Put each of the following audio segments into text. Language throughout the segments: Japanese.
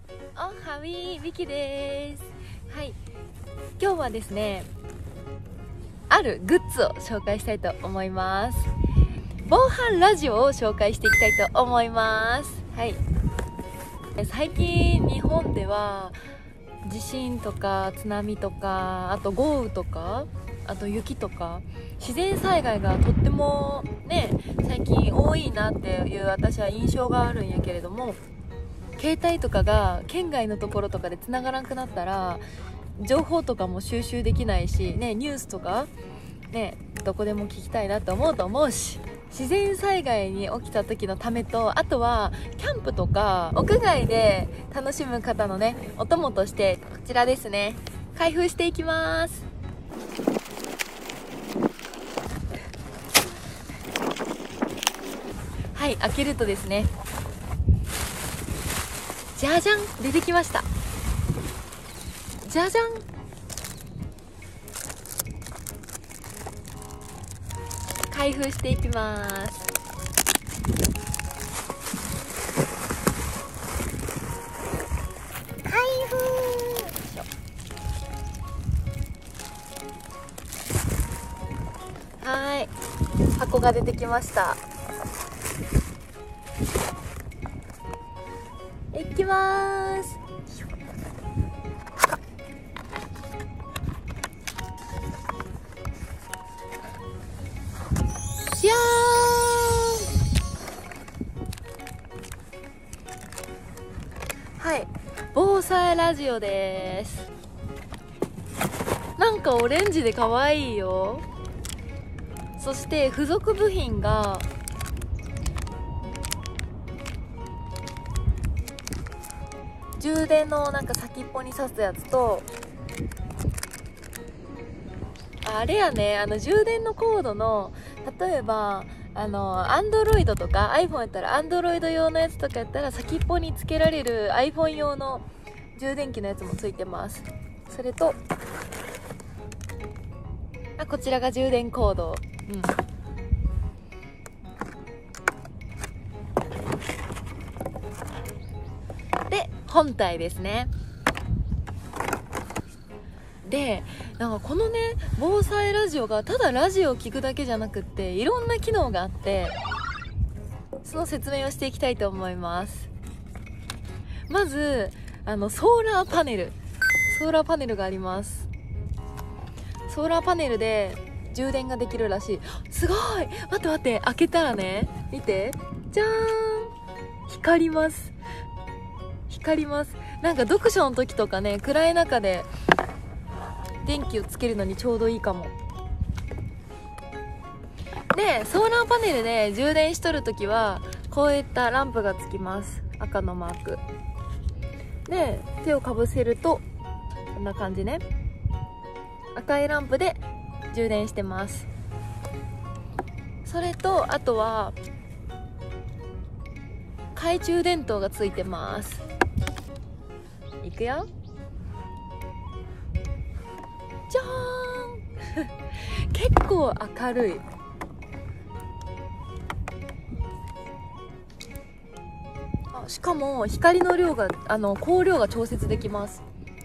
おはみみきです。はい、今日はですね、あるグッズを紹介したいと思います。防犯ラジオを紹介していきたいと思います。はい、最近日本では地震とか津波とか、あと豪雨とか、あと雪とか自然災害がとってもね、最近多いなっていう私は印象があるんやけれども、携帯とかが県外のところとかで繋がらなくなったら情報とかも収集できないしね、ニュースとかね、どこでも聞きたいなと思うし、自然災害に起きた時のためと、あとはキャンプとか屋外で楽しむ方のね、お供としてこちらですね、開封していきます。はい、開けるとですね、じゃじゃん、出てきました。じゃじゃん、開封していきます。開封。はい、箱が出てきました。いきまーす。じゃーん。はい、防災ラジオです。なんかオレンジで可愛いよ。そして付属部品が充電のなんか先っぽに挿すやつと、あれやね、充電のコードの、例えばAndroid とか iPhone やったら Android 用のやつとかやったら先っぽにつけられる iPhone 用の充電器のやつもついてます。それとこちらが充電コード、で本体ですね。でなんかこのね、防災ラジオがただラジオを聞くだけじゃなくって、いろんな機能があって、その説明をしていきたいと思います。まずソーラーパネルがあります。ソーラーパネルで充電ができるらしい。すごい、待って、開けたらね、見て、じゃーん、光ります。なんか読書の時とかね、暗い中で電気をつけるのにちょうどいいかも。でソーラーパネルで充電しとる時はこういったランプがつきます。赤のマークで手をかぶせるとこんな感じね、赤いランプで充電してます。それとあとは懐中電灯がついてます。いくよ、じゃーん結構明るい。しかも光の量が光量が調節できます。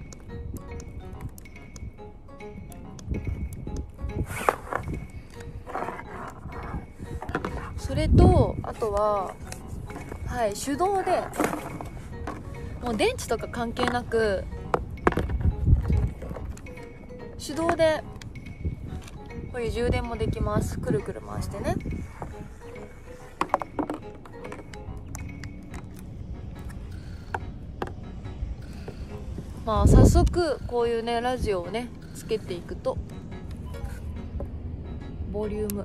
それとあとは、手動でもう電池とか関係なく手動でこういう充電もできます。くるくる回してね。早速こういうねラジオをねつけていくと、ボリューム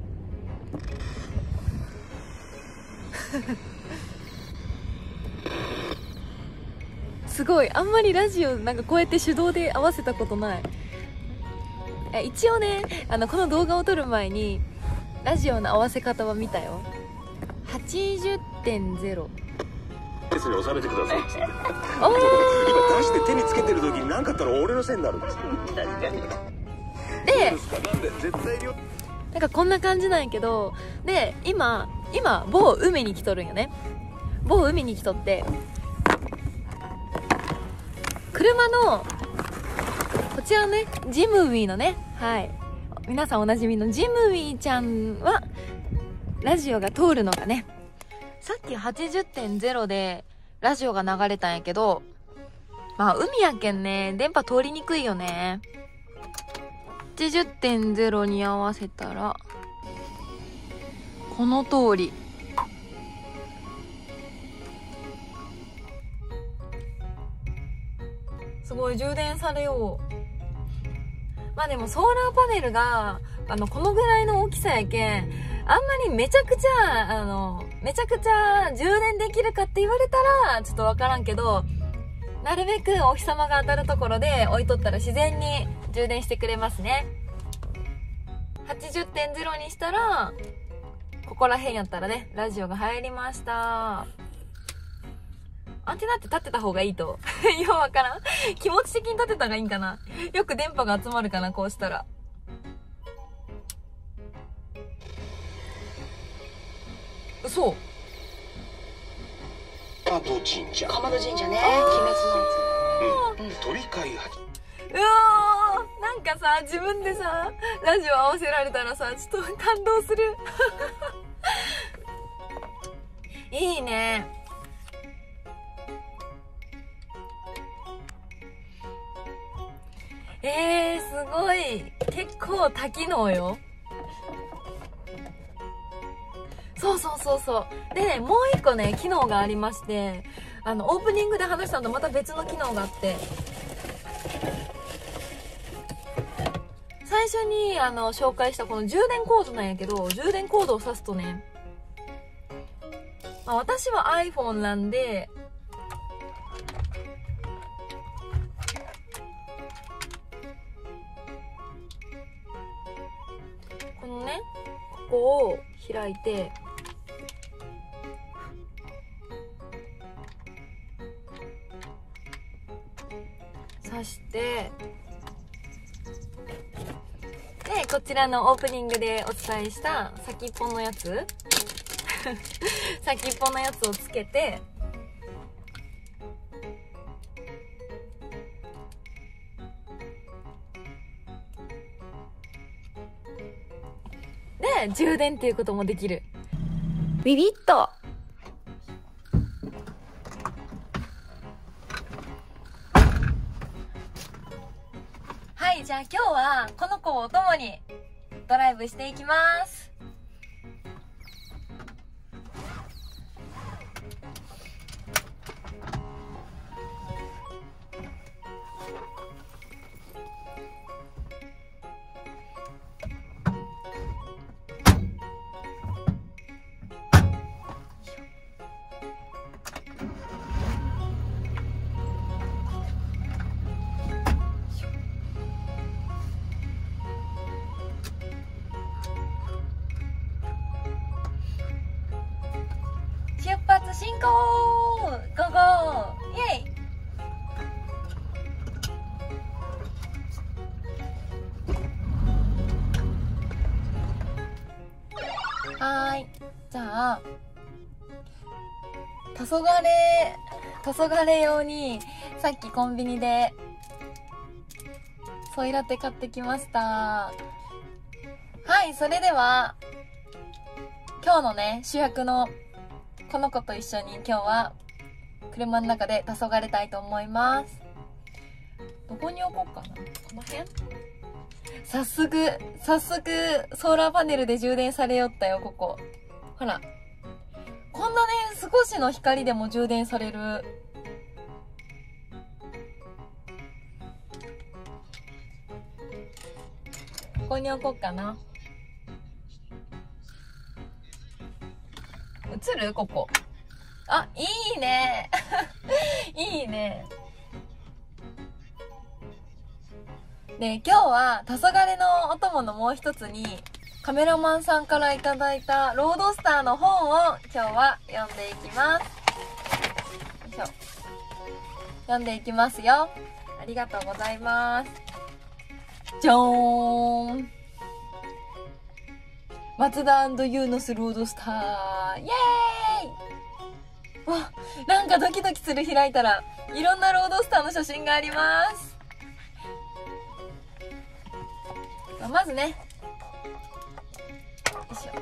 すごい、あんまりラジオなんかこうやって手動で合わせたことない。一応ね、この動画を撮る前にラジオの合わせ方は見たよ。 80.0 に収めてくださいっつって、今お出して手につけてる時に何かあったら俺のせいになるんです。 でなんで絶対になんかこんな感じなんやけど、で今某海に来とるんよね。某海に来とって、 車のこちらね、ジムウィーのね、はい、皆さんおなじみのジムウィーちゃんはラジオが通るのがね、さっき 80.0 でラジオが流れたんやけど、まあ海やけんね、電波通りにくいよね。80.0 に合わせたらこの通り。すごい充電されよう。まあでもソーラーパネルがこのぐらいの大きさやけん、あんまりめちゃくちゃ充電できるかって言われたらちょっとわからんけど、なるべくお日様が当たるところで置いとったら自然に充電してくれますね。 80.0 にしたらここら辺やったらね、ラジオが入りました。アンテナって立ってた方がいいといや、わからん。気持ち的に立てた方がいいんかな。よく電波が集まるかな、こうしたら。嘘。 かまど神社。 かまど神社ね。鬼滅のやうん。鳥飼八。 うわー、なんかさ、自分でさ、ラジオ合わせられたらさ、ちょっと感動する。いいね。すごい。結構多機能よ。そうでね、もう一個ね、機能がありまして、オープニングで話したのとまた別の機能があって、最初に紹介したこの充電コードなんやけど、充電コードを挿すとね、まあ、私は iPhone なんで、このね、ここを開いて、挿して、で、こちらのオープニングでお伝えした先っぽのやつ先っぽのやつをつけて、で、充電っていうこともできる。ビビッと。はい、じゃあ今日はこの子をお供にドライブしていきます。出発進行、ゴーゴー、イエイ。はーい、じゃあ黄昏用にさっきコンビニでソイラテ買ってきました。はい、それでは今日のね、主役のこの子と一緒に今日は車の中で黄昏たいと思います。どこに置こうかな。この辺？早速ソーラーパネルで充電されよったよ、ここ。ほら。こんなね、少しの光でも充電される。ここに置こうかな。映る？ここ。あ、いいね。いいね。で、今日は黄昏のお供のもう一つにカメラマンさんからいただいたロードスターの本を今日は読んでいきます。よいしょ。読んでいきますよ。ありがとうございます。じゃーん。松田&ユーノスロードスター、イエーイ。わ、なんかドキドキする。開いたらいろんなロードスターの写真があります。まずね、よいしょ。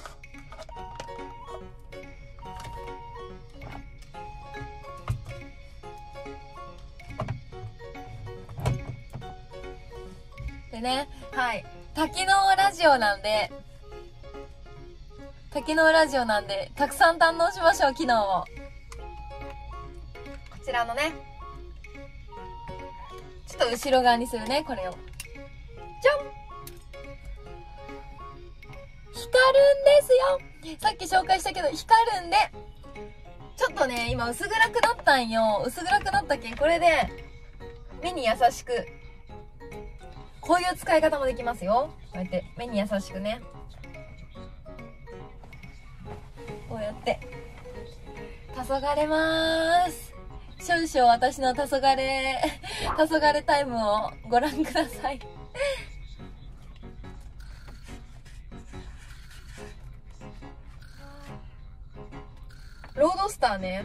でね、はい。多機能ラジオなんで、たくさん堪能しましょう、機能を。こちらのね、ちょっと後ろ側にするね、これを。じゃん！光るんですよ。さっき紹介したけど、光るんで、ちょっとね、今薄暗くなったんよ。薄暗くなったけん、これで、目に優しく、こういう使い方もできますよ。こうやって、目に優しくね。こうやって、黄昏まーす。少々私の黄昏タイムをご覧ください。ロードスターね、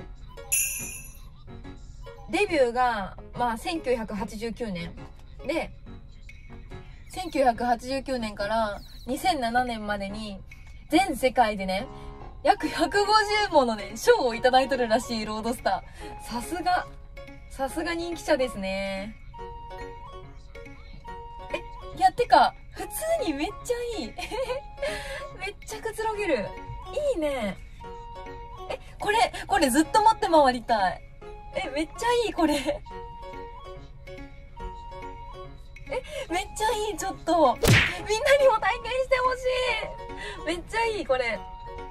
デビューが、まあ、1989年。で、1989年から2007年までに、全世界でね、約150ものね、賞をいただいとるらしいロードスター。さすが人気者ですね。いや、てか、普通にめっちゃいい。めっちゃくつろげる。いいね。これずっと持って回りたい。めっちゃいい、これ。めっちゃいい、ちょっと。みんなにも体験してほしい。めっちゃいい、これ。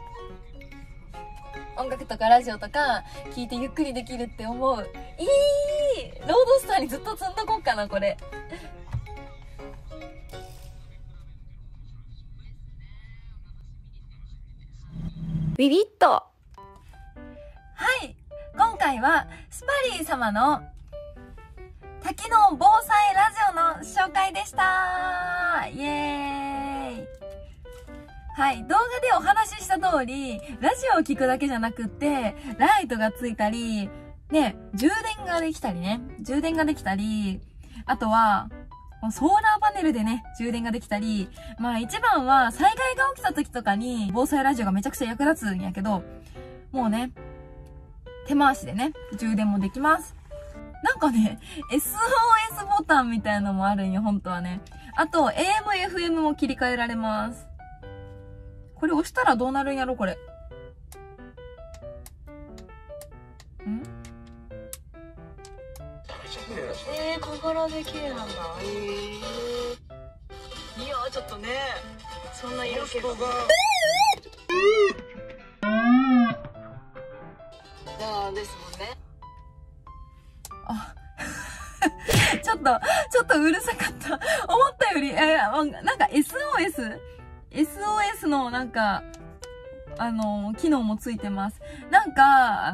音楽とかラジオとか聞いてゆっくりできるって思う。いい！ロードスターにずっと積んどこうかな、これ。ビビッと。はい。今回は、スパリー様の多機能防災ラジオの紹介でした。イエーイ。はい。動画でお話しした通り、ラジオを聞くだけじゃなくって、ライトがついたり、ね、充電ができたり、あとは、ソーラーパネルでね、充電ができたり、まあ一番は災害が起きた時とかに防災ラジオがめちゃくちゃ役立つんやけど、もうね、手回しでね、充電もできます。なんかね、SOS ボタンみたいなのもあるんよ、本当はね。あと、AM、FM も切り替えられます。これ押したらどうなるんやろ、これ。 小柄で綺麗なんだ。いや、ちょっとね、そんな色気が。ですもんね。 ちょっとうるさかった。思ったより、なんか SOS のなんか、機能もついてます。なんか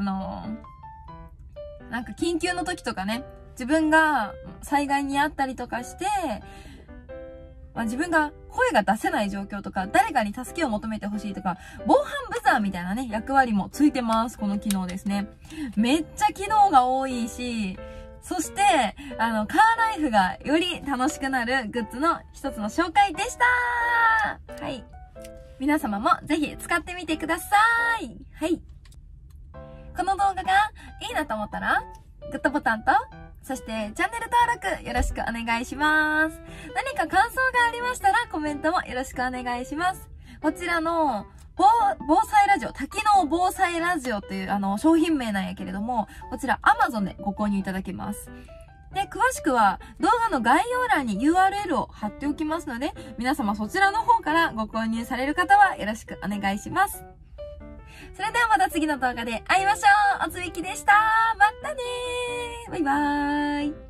緊急の時とかね、自分が災害にあったりとかして、まあ、自分が声が出せない状況とか、誰かに助けを求めてほしいとか、防犯ブザーみたいなね、役割もついてます。この機能ですね。めっちゃ機能が多いし、そして、カーライフがより楽しくなるグッズの一つの紹介でした。はい。皆様もぜひ使ってみてください。はい。この動画がいいなと思ったら、グッドボタンと、そしてチャンネル登録よろしくお願いします。何か感想がありましたらコメントもよろしくお願いします。こちらの防災ラジオ、多機能防災ラジオという商品名なんやけれども、こちら Amazon でご購入いただけます。で、詳しくは動画の概要欄に URL を貼っておきますので、皆様そちらの方からご購入される方はよろしくお願いします。それではまた次の動画で会いましょう。おつみきでした。またねー。バイバーイ。